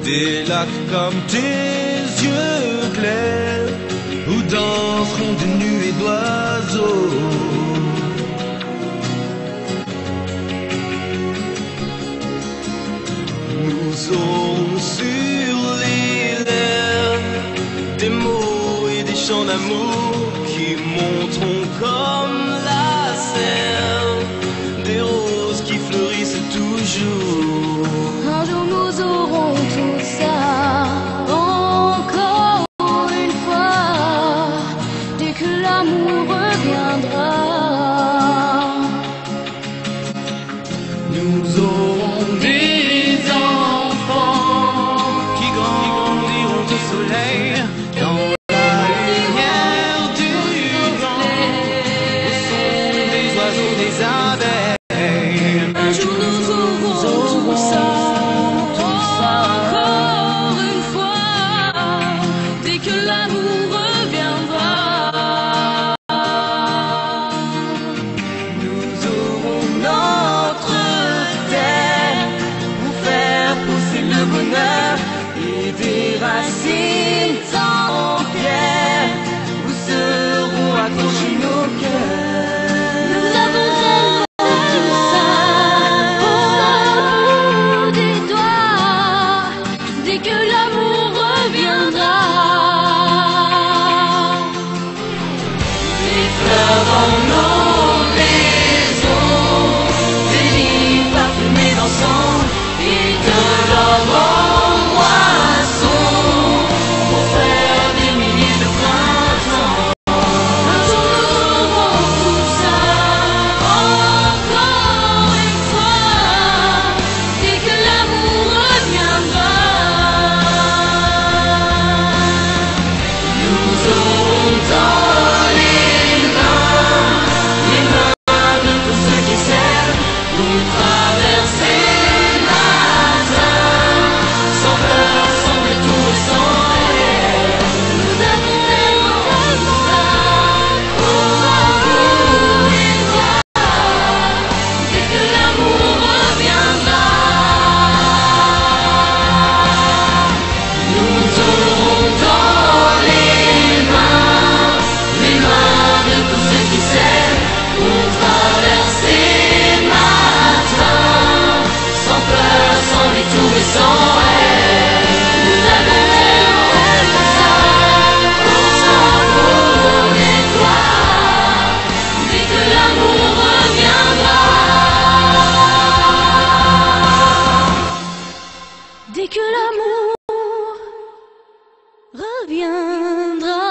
des lacs comme tes yeux clairs, où danseront des nuées d'oiseaux. Nous aurons sur les lèvres des mots et des chants d'amour qui monteront comme la sève, des roses qui fleurissent toujours. Un jour nous aurons tout ça, encore une fois, dès que l'amour reviendra. Nous aurons des enfants qui grandiront au soleil, dans la lumière du vent, au son des oiseaux, des abeilles. Un jour nous aurons tout ça, encore une fois, dès que l'amour reviendra. Nous aurons notre terre pour faire pousser le bonheur et des racines en pierre où seront accrochés nos cœurs. Nous avons tellement tout ça, au bout des doigts, dès que l'amour reviendra. Des fleurs dans nos maisons, des lits parfumés d'encens et de l'or en moisson pour faire des milliers de printemps. Un jour nous aurons tout ça, encore une fois, dès que l'amour reviendra. Nous aurons dans les mains de tous ceux qui s'aiment pour traverser le matin, sans peur, sans détour et sans rêve. Nous avons tellement tout ça, au bout des doigts, dès que l'amour reviendra. Nous aurons dans les mains de tous ceux qui s'aiment pour traverser le matin, sans peur, sans détour et sans rêve. Nous avons tellement tout ça, Au bout des doigts, dès que l'amour reviendra. Dès que l'amour reviendra.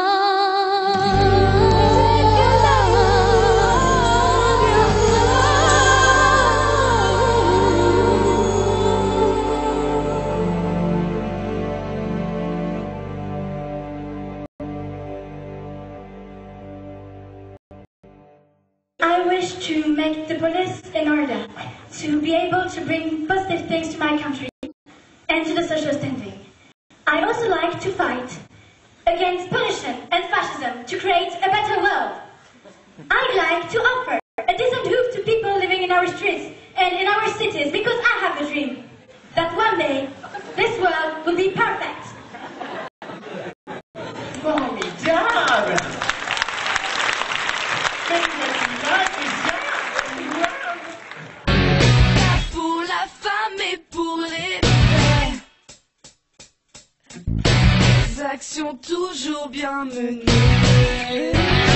I wish to make the police in order to be able to bring positive things to my country and to the social standing. I also like to fight against pollution and fascism to create a better world. I'd like to offer a decent roof to people living in our streets and in our cities because I have a dream that one day this world will be perfect. formidable! Pour la femme et pour les vraies actions toujours bien menées.